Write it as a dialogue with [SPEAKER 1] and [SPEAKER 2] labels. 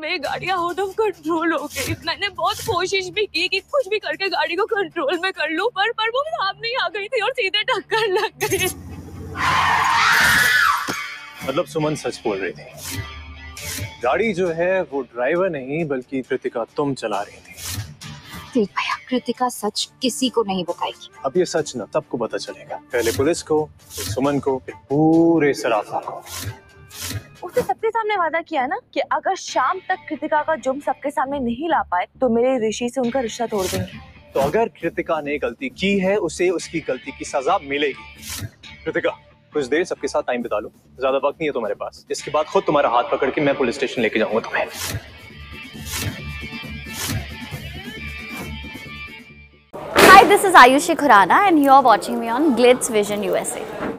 [SPEAKER 1] मेरी गाड़ी out of control हो गई। मैंने बहुत कोशिश भी की कि कुछ भी करके गाड़ी को कंट्रोल में कर लूं, पर वो सामने ही आ गई थी और सीधे टक्कर लग गई।
[SPEAKER 2] मतलब सुमन सच बोल रही थी, गाड़ी जो है वो ड्राइवर नहीं बल्कि कृतिका तुम चला रही थी।
[SPEAKER 3] देख भैया, कृतिका सच किसी को नहीं बताएगी।
[SPEAKER 2] अब ये सच ना सबको पता चलेगा, पहले पुलिस को, फिर सुमन को, फिर पूरे सराफा को।
[SPEAKER 1] उसने सबके सामने वादा किया ना कि अगर शाम तक कृतिका का जुर्म सबके सामने नहीं ला पाए तो मेरे ऋषि से उनका रिश्ता तोड़ देंगे।
[SPEAKER 2] तो अगर कृतिका ने गलती की है, उसे उसकी गलती की सजा मिलेगी। कृतिका कुछ देर सबके साथ टाइम बिता लो, ज्यादा वक्त नहीं है तुम्हारे पास। इसके बाद खुद तुम्हारा हाथ पकड़ के मैं पुलिस स्टेशन लेके जाऊंगा तुम्हें।
[SPEAKER 4] Hi, this is Ayushi Khurana and you are watching me on Glitz Vision USA.